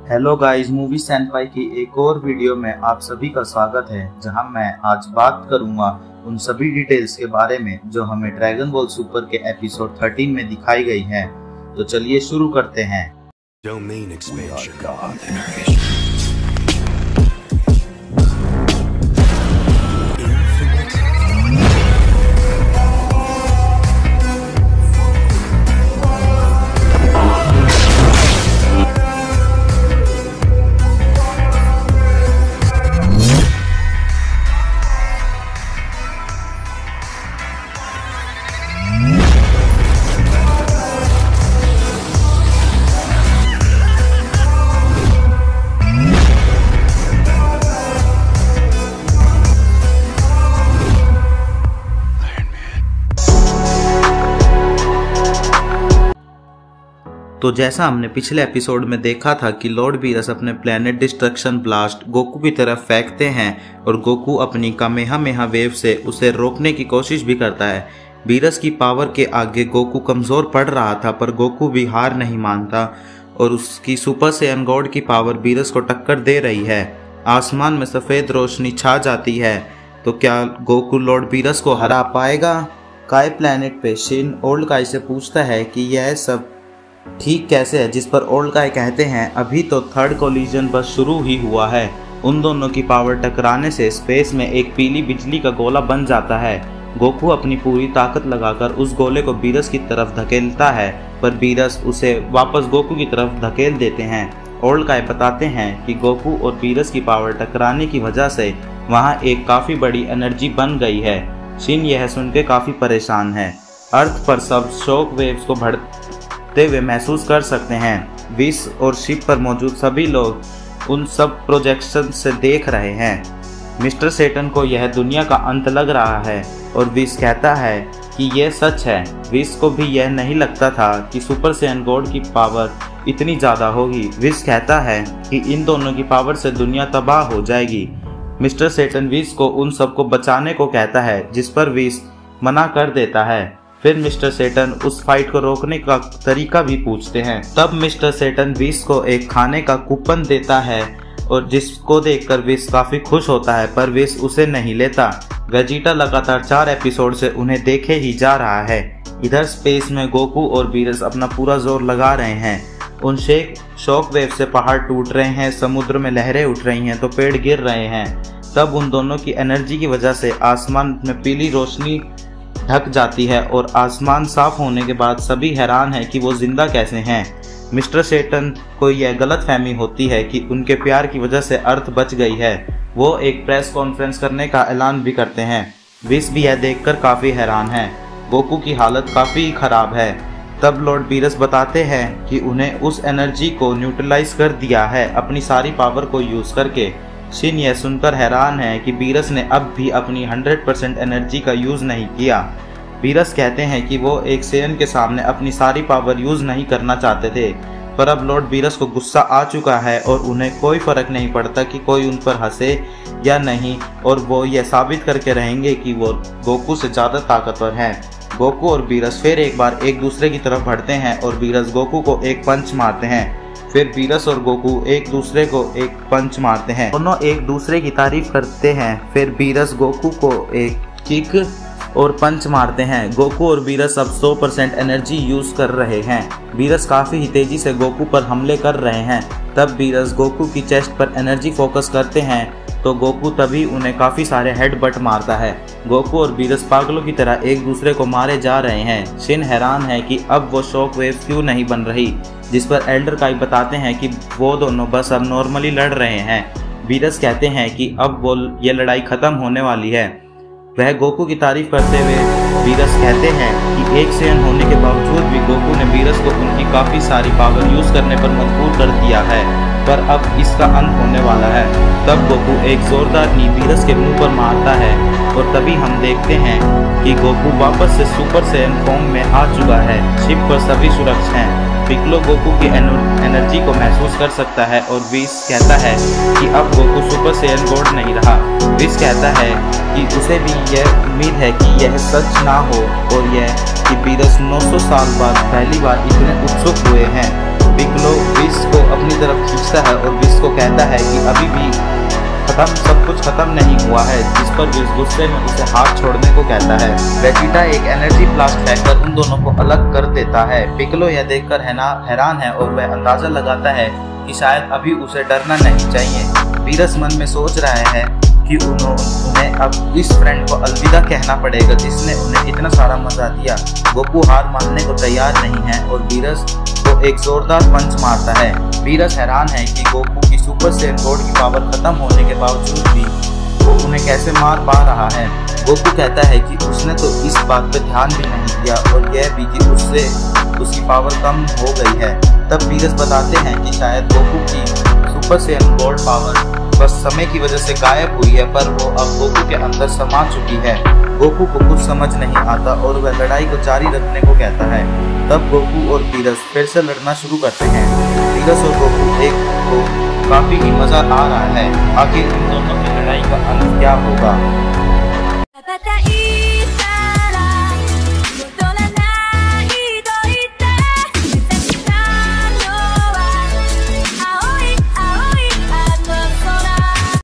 Hello guys, movie senpai की एक और वीडियो में आप सभी का स्वागत है, जहां मैं आज बात करूंगा उन सभी डिटेल्स के बारे में जो हमें ड्रैगन बॉल सुपर के एपिसोड 13 में दिखाई गई हैं। तो चलिए शुरू करते हैं। तो जैसा हमने पिछले एपिसोड में देखा था कि लॉर्ड बीरस अपने प्लेनेट डिस्ट्रक्शन ब्लास्ट गोकू की तरफ फेंकते हैं और गोकू अपनी कामेहामेहा वेव से उसे रोकने की कोशिश भी करता है। बीरस की पावर के आगे गोकू कमज़ोर पड़ रहा था, पर गोकू भी हार नहीं मानता और उसकी सुपर सैयन गॉड की पावर बीरस को टक्कर दे रही है। आसमान में सफ़ेद रोशनी छा जाती है। तो क्या गोकू लॉर्ड बीरस को हरा पाएगा? काय प्लेनेट पे शिन ओल्ड काय से पूछता है कि यह सब ठीक कैसे है, जिस पर ओल्ड काय कहते हैं अभी तो थर्ड कोलिजन बस शुरू ही हुआ है। उन दोनों की पावर टकराने से स्पेस में एक पीली बिजली का गोला बन जाता है। गोकू अपनी पूरी ताकत लगाकर उस गोले को बीरस की तरफ धकेलता है, पर बीरस उसे वापस गोकू की तरफ धकेल देते हैं। ओल्ड काय बताते हैं कि गोकू और बीरस की पावर टकराने की वजह से वहाँ एक काफ़ी बड़ी एनर्जी बन गई है। शिन यह सुनकर काफ़ी परेशान है। अर्थ पर सब शॉक वेव्स को बढ़ते हुए महसूस कर सकते हैं। विश और शिप पर मौजूद सभी लोग उन सब प्रोजेक्शन से देख रहे हैं। मिस्टर सेटन को यह दुनिया का अंत लग रहा है और विश कहता है कि यह सच है। विश को भी यह नहीं लगता था कि सुपर सैयन गॉड की पावर इतनी ज़्यादा होगी। विश कहता है कि इन दोनों की पावर से दुनिया तबाह हो जाएगी। मिस्टर सेटन विश को उन सबको बचाने को कहता है, जिस पर विश मना कर देता है। फिर मिस्टर सेटन उस फाइट को रोकने का तरीका भी पूछते हैं। तब मिस्टर सेटन विश को एक खाने का कूपन देता है और जिसको देखकर विश काफ़ी खुश होता है, पर विश उसे नहीं लेता। वेजिटा लगातार 4 एपिसोड से उन्हें देखे ही जा रहा है। इधर स्पेस में गोकू और बीरस अपना पूरा जोर लगा रहे हैं। उन शॉक वेव से पहाड़ टूट रहे हैं, समुद्र में लहरें उठ रही हैं तो पेड़ गिर रहे हैं। तब उन दोनों की एनर्जी की वजह से आसमान में पीली रोशनी ढक जाती है और आसमान साफ होने के बाद सभी हैरान हैं कि वो जिंदा कैसे हैं। मिस्टर सेटन को यह गलतफहमी होती है कि उनके प्यार की वजह से अर्थ बच गई है। वो एक प्रेस कॉन्फ्रेंस करने का ऐलान भी करते हैं। विश भी यह देखकर काफ़ी हैरान है। गोकू की हालत काफ़ी ख़राब है। तब लॉर्ड बीरस बताते हैं कि उन्हें उस एनर्जी को न्यूट्रलाइज कर दिया है अपनी सारी पावर को यूज़ करके। शिन यह सुनकर हैरान है कि बीरस ने अब भी अपनी 100% एनर्जी का यूज़ नहीं किया। बीरस कहते हैं कि वो एक सैयन के सामने अपनी सारी पावर यूज़ नहीं करना चाहते थे, पर अब लॉर्ड बीरस को गुस्सा आ चुका है और उन्हें कोई फ़र्क नहीं पड़ता कि कोई उन पर हंसे या नहीं, और वो यह साबित करके रहेंगे कि वो गोकू से ज़्यादा ताकतवर हैं। गोकू और बीरस फिर एक बार एक दूसरे की तरफ बढ़ते हैं और बीरस गोकू को एक पंच मारते हैं। फिर बीरस और गोकू एक दूसरे को एक पंच मारते हैं। दोनों एक दूसरे की तारीफ करते हैं। फिर बीरस गोकू को एक किक और पंच मारते हैं। गोकू और बीरस अब 100% एनर्जी यूज़ कर रहे हैं। बीरस काफ़ी ही तेज़ी से गोकू पर हमले कर रहे हैं। तब बीरस गोकू की चेस्ट पर एनर्जी फोकस करते हैं तो गोकू तभी उन्हें काफ़ी सारे हेडबट मारता है। गोकू और बीरस पागलों की तरह एक दूसरे को मारे जा रहे हैं। शिन हैरान है कि अब वो शॉक वेव क्यों नहीं बन रही, जिस पर एल्डर काई बताते हैं कि वो दोनों बस अब नॉर्मली लड़ रहे हैं। बीरस कहते हैं कि अब वो ये लड़ाई ख़त्म होने वाली है। वह गोकू की तारीफ करते हुए बीरस कहते हैं कि एक सैयन होने के बावजूद भी गोकू ने बीरस को उनकी काफ़ी सारी पावर यूज़ करने पर मजबूर कर दिया है, पर अब इसका अंत होने वाला है। तब गोकू एक जोरदार नी बीरस के मुंह पर मारता है और तभी हम देखते हैं कि गोकू वापस से सुपर सैयन फॉर्म में आ चुका है। शिप पर सभी सुरक्षित हैं। पिक्लो गोकू की एनर्जी को महसूस कर सकता है और विश कहता है कि अब गोकू सुपर सैयन गॉड नहीं रहा। विश कहता है कि उसे भी यह उम्मीद है कि यह सच ना हो और यह कि बीरस 900 साल बाद पहली बार इतने उत्सुक हुए हैं। पिक्लो विश को अपनी तरफ खींचता पूछता है और विश को कहता है कि अभी भी सब कुछ खत्म नहीं हुआ है, जिस पर विश गुस्से में उसे हाथ छोड़ने को कहता है। वेजिटा एक एनर्जी ब्लास्ट फेंककर उन दोनों को अलग कर देता है। पिक्कोलो यह देखकर हैरान है और वह अंदाजा लगाता है कि शायद अभी उसे डरना नहीं चाहिए। वीरस मन में सोच रहा है कि उन्हें अब इस फ्रेंड को अलविदा कहना पड़ेगा जिसने उन्हें इतना सारा मजा दिया। गोकू हार मानने को तैयार नहीं है और वीरस को एक जोरदार पंच मारता है। वीरस हैरान है कि गोकू की सुपर सैयन गॉड की पावर खत्म होने के बावजूद भी वो उन्हें कैसे मार पा रहा है। गोकू कहता है कि उसने तो इस बात पर ध्यान भी नहीं दिया और यह भी कि उसकी पावर कम हो गई है। तब वीरस बताते हैं कि शायद गोकू की सुपर सैयन गॉड पावर बस समय की वजह से गायब हुई है, पर वो अब गोकू के अंदर समा चुकी है। गोकू को कुछ समझ नहीं आता और वह लड़ाई को जारी रखने को कहता है। तब गोकू और वीरस फिर से लड़ना शुरू करते हैं। वीरस और गोकू एक को काफी ही मजा आ रहा है। आखिर इन दोनों की लड़ाई का अंत क्या होगा।